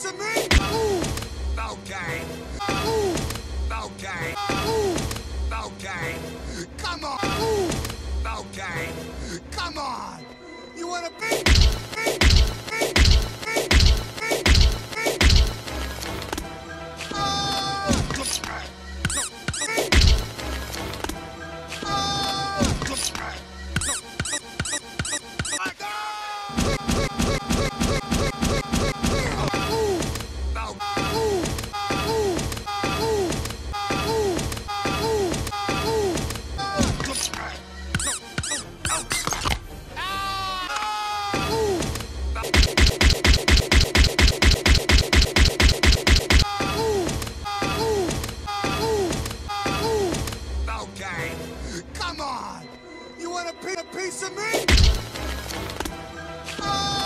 to me? Ooh. Okay. Ooh. Okay. Ooh. Okay. Come on. Ooh. Okay. Come on. You wanna be? Come on! You want a piece of me? Oh!